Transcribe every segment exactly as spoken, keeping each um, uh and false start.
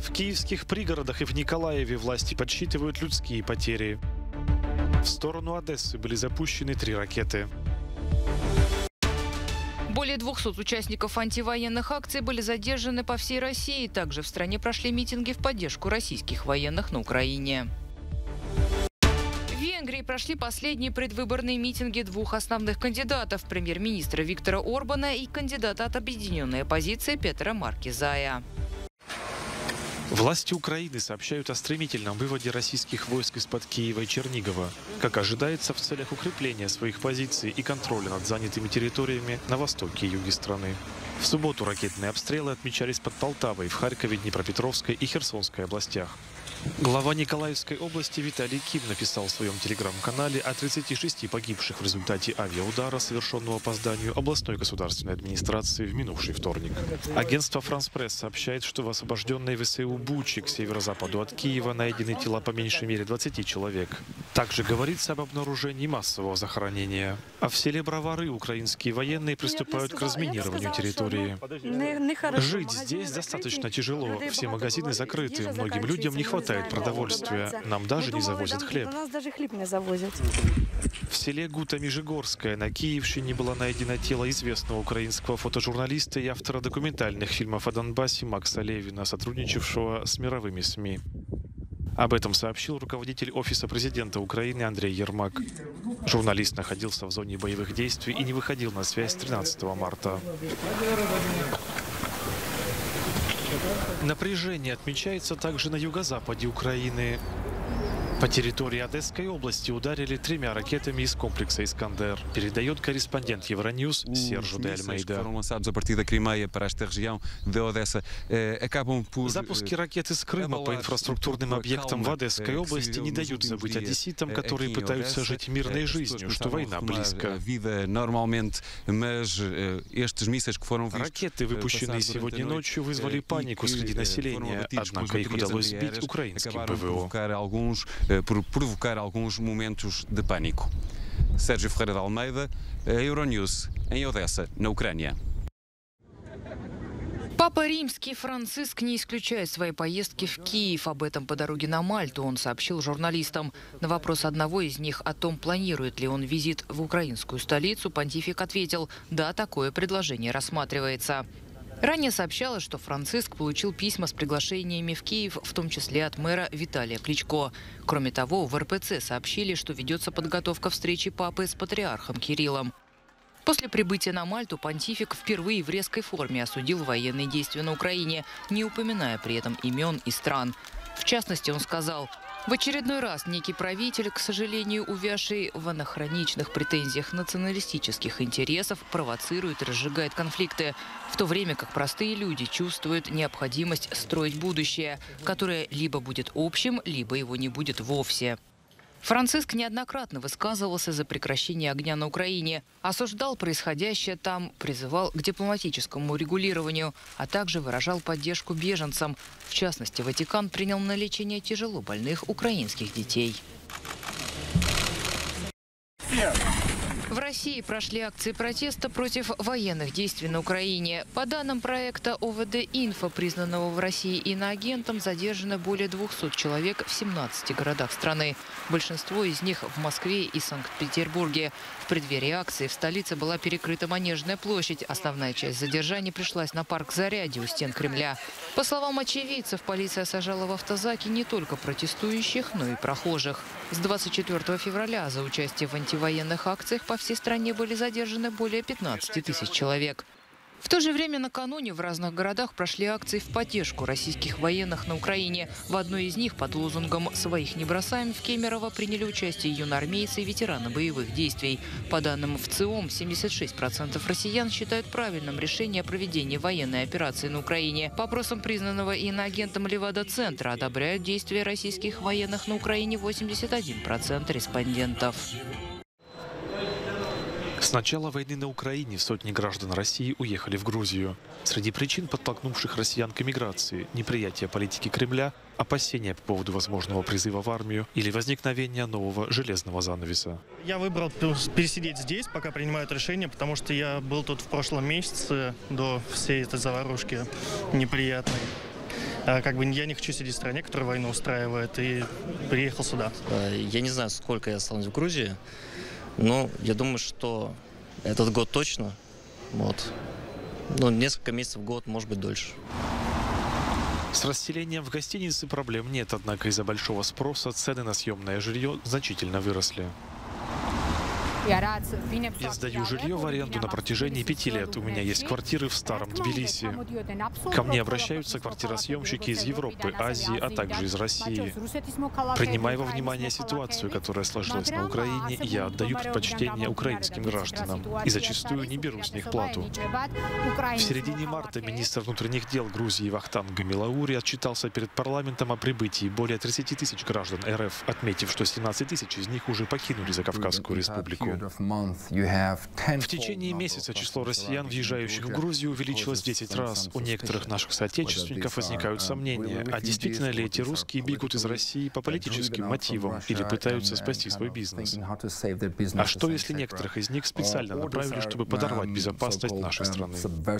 В киевских пригородах и в Николаеве власти подсчитывают людские потери. В сторону Одессы были запущены три ракеты. Более двухсот участников антивоенных акций были задержаны по всей России. Также в стране прошли митинги в поддержку российских военных на Украине. В Венгрии прошли последние предвыборные митинги двух основных кандидатов – премьер-министра Виктора Орбана и кандидата от объединенной оппозиции Петра Маркизая. Власти Украины сообщают о стремительном выводе российских войск из-под Киева и Чернигова, как ожидается, в целях укрепления своих позиций и контроля над занятыми территориями на востоке и юге страны. В субботу ракетные обстрелы отмечались под Полтавой, в Харькове, Днепропетровской и Херсонской областях. Глава Николаевской области Виталий Ким написал в своем телеграм-канале о тридцати шести погибших в результате авиаудара, совершенного по зданию областной государственной администрации в минувший вторник. Агентство «Франс Пресс» сообщает, что в освобожденной ВСУ Бучи к северо-западу от Киева найдены тела по меньшей мере двадцати человек. Также говорится об обнаружении массового захоронения. А в селе Бровары украинские военные приступают к разминированию территории. Жить здесь достаточно тяжело. Все магазины закрыты. Многим людям не хватает продовольствия. Нам даже не завозят хлеб. В селе Гута-Межигорская на Киевщине было найдено тело известного украинского фотожурналиста и автора документальных фильмов о Донбассе Макса Левина, сотрудничавшего с мировыми СМИ. Об этом сообщил руководитель Офиса президента Украины Андрей Ермак. Журналист находился в зоне боевых действий и не выходил на связь тринадцатого марта. Напряжение отмечается также на юго-западе Украины. По территории Одесской области ударили тремя ракетами из комплекса «Искандер», передает корреспондент Евроньюз Сержу де Альмейда. Запуски ракет из Крыма по инфраструктурным объектам в Одесской области не дают забыть одесситам, которые пытаются жить мирной жизнью, что война близко. Ракеты, выпущенные сегодня ночью, вызвали панику среди населения, однако их удалось сбить украинским ПВО. por provocar alguns momentos de pânico. Sérgio Ferreira de Almeida, Euronews, em Odessa, na Ucrânia. Папа Римский Франциск не исключает свои поездки в Киев. Об этом по дороге на Мальту он сообщил журналистам. На вопрос одного из них о том, планирует ли он визит в украинскую столицу, понтифик ответил: да, такое предложение рассматривается. Ранее сообщалось, что Франциск получил письма с приглашениями в Киев, в том числе от мэра Виталия Кличко. Кроме того, в эр пэ цэ сообщили, что ведется подготовка встречи папы с патриархом Кириллом. После прибытия на Мальту понтифик впервые в резкой форме осудил военные действия на Украине, не упоминая при этом имен и стран. В частности, он сказал: в очередной раз некий правитель, к сожалению, увязший в анахроничных претензиях националистических интересов, провоцирует и разжигает конфликты, в то время как простые люди чувствуют необходимость строить будущее, которое либо будет общим, либо его не будет вовсе. Франциск неоднократно высказывался за прекращение огня на Украине, осуждал происходящее там, призывал к дипломатическому урегулированию, а также выражал поддержку беженцам. В частности, Ватикан принял на лечение тяжело больных украинских детей. В России прошли акции протеста против военных действий на Украине. По данным проекта о вэ дэ-Инфо, признанного в России иноагентом, задержано более двухсот человек в семнадцати городах страны. Большинство из них в Москве и Санкт-Петербурге. В преддверии акции в столице была перекрыта Манежная площадь. Основная часть задержаний пришлась на парк Зарядье у стен Кремля. По словам очевидцев, полиция сажала в автозаки не только протестующих, но и прохожих. С двадцать четвёртого февраля за участие в антивоенных акциях по всей стране были задержаны более пятнадцати тысяч человек. В то же время накануне в разных городах прошли акции в поддержку российских военных на Украине. В одной из них под лозунгом «Своих не бросаем» в Кемерово приняли участие юноармейцы и ветераны боевых действий. По данным ВЦИОМ, семьдесят шесть процентов россиян считают правильным решение о проведении военной операции на Украине. По опросам признанного иноагентом Левада-центра одобряют действия российских военных на Украине восемьдесят один процент респондентов. С начала войны на Украине сотни граждан России уехали в Грузию. Среди причин, подтолкнувших россиян к эмиграции, неприятие политики Кремля, опасения по поводу возможного призыва в армию или возникновения нового железного занавеса. Я выбрал пересидеть здесь, пока принимают решение, потому что я был тут в прошлом месяце до всей этой заварушки неприятной. А, как бы я не хочу сидеть в стране, которая войну устраивает, и приехал сюда. Я не знаю, сколько я останусь в Грузии, но я думаю, что этот год точно. Вот. Ну, несколько месяцев в год, может быть, дольше. С расселением в гостинице проблем нет, однако из-за большого спроса цены на съемное жилье значительно выросли. Я сдаю жилье в аренду на протяжении пяти лет. У меня есть квартиры в старом Тбилиси. Ко мне обращаются квартиросъемщики из Европы, Азии, а также из России. Принимая во внимание ситуацию, которая сложилась на Украине, я отдаю предпочтение украинским гражданам и зачастую не беру с них плату. В середине марта министр внутренних дел Грузии Вахтанг Гамилаури отчитался перед парламентом о прибытии более тридцати тысяч граждан РФ, отметив, что семнадцать тысяч из них уже покинули Закавказскую республику. В течение месяца число россиян, въезжающих в Грузию, увеличилось в десять раз. У некоторых наших соотечественников возникают сомнения, а действительно ли эти русские бегут из России по политическим мотивам или пытаются спасти свой бизнес? А что, если некоторых из них специально направили, чтобы подорвать безопасность нашей страны?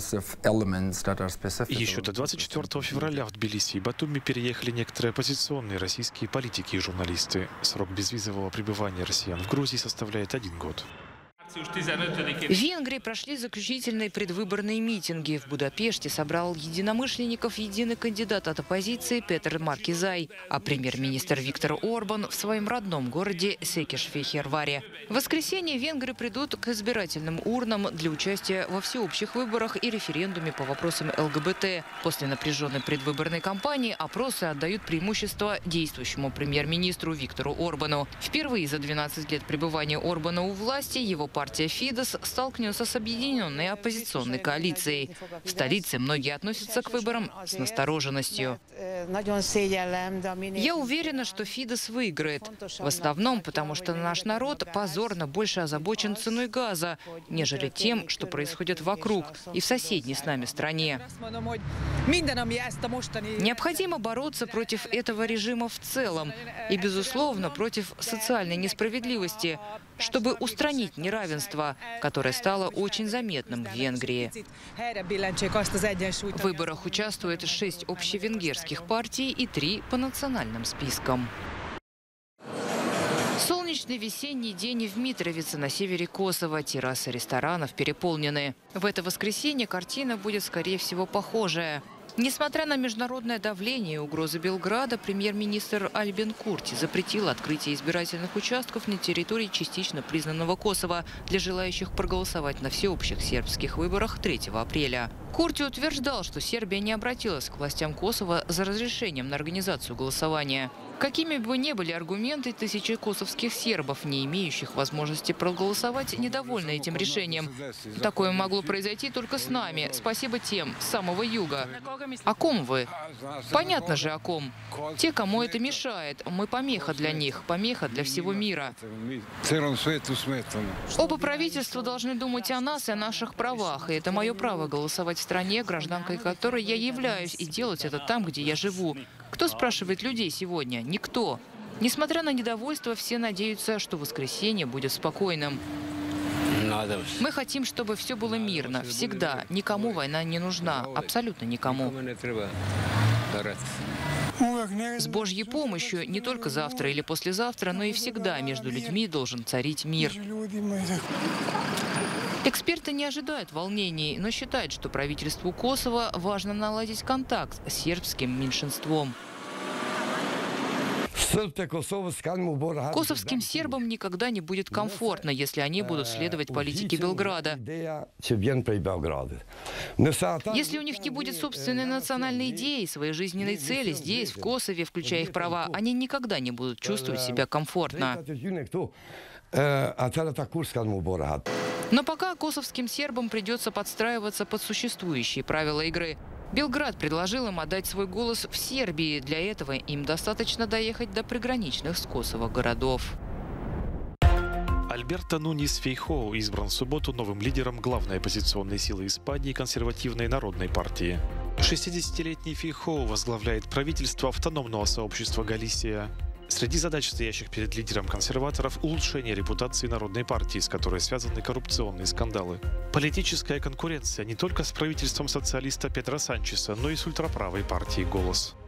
Еще до двадцать четвёртого февраля в Тбилиси и Батуми переехали некоторые оппозиционные российские политики и журналисты. Срок безвизового пребывания россиян в Грузии составляет один год. В Венгрии прошли заключительные предвыборные митинги. В Будапеште собрал единомышленников единый кандидат от оппозиции Петер Маркизай, а премьер-министр Виктор Орбан в своем родном городе Секеш-Фехерваре. В воскресенье венгры придут к избирательным урнам для участия во всеобщих выборах и референдуме по вопросам ЛГБТ. После напряженной предвыборной кампании опросы отдают преимущество действующему премьер-министру Виктору Орбану. Впервые за двенадцать лет пребывания Орбана у власти его партия Партия Фидес столкнется с объединенной оппозиционной коалицией. В столице многие относятся к выборам с настороженностью. Я уверена, что Фидес выиграет. В основном потому, что наш народ позорно больше озабочен ценой газа, нежели тем, что происходит вокруг и в соседней с нами стране. Необходимо бороться против этого режима в целом и, безусловно, против социальной несправедливости, чтобы устранить неравенство, которое стало очень заметным в Венгрии. В выборах участвует шесть общевенгерских партий и три по национальным спискам. Солнечный весенний день в Митровице на севере Косово. Террасы ресторанов переполнены. В это воскресенье картина будет, скорее всего, похожая. Несмотря на международное давление и угрозы Белграда, премьер-министр Альбин Курти запретил открытие избирательных участков на территории частично признанного Косово для желающих проголосовать на всеобщих сербских выборах третьего апреля. Курти утверждал, что Сербия не обратилась к властям Косово за разрешением на организацию голосования. Какими бы ни были аргументы, тысячи косовских сербов, не имеющих возможности проголосовать, недовольны этим решением. Такое могло произойти только с нами. Спасибо тем с самого юга. О ком вы? Понятно же, о ком. Те, кому это мешает. Мы помеха для них, помеха для всего мира. Оба правительства должны думать о нас и о наших правах. И это мое право голосовать в стране, гражданкой которой я являюсь, и делать это там, где я живу. Кто спрашивает людей сегодня? Никто. Несмотря на недовольство, все надеются, что воскресенье будет спокойным. Мы хотим, чтобы все было мирно. Всегда. Никому война не нужна. Абсолютно никому. С Божьей помощью не только завтра или послезавтра, но и всегда между людьми должен царить мир. Эксперты не ожидают волнений, но считают, что правительству Косово важно наладить контакт с сербским меньшинством. Косовским сербам никогда не будет комфортно, если они будут следовать политике Белграда. Если у них не будет собственной национальной идеи, своей жизненной цели здесь, в Косове, включая их права, они никогда не будут чувствовать себя комфортно. Но пока косовским сербам придется подстраиваться под существующие правила игры. Белград предложил им отдать свой голос в Сербии. Для этого им достаточно доехать до приграничных с Косово городов. Альберто Нунис Фейхоу избран в субботу новым лидером главной оппозиционной силы Испании консервативной народной партии. шестидесятилетний Фейхоу возглавляет правительство автономного сообщества Галисия. Среди задач, стоящих перед лидером консерваторов, улучшение репутации народной партии, с которой связаны коррупционные скандалы. Политическая конкуренция не только с правительством социалиста Педро Санчеса, но и с ультраправой партией «Голос».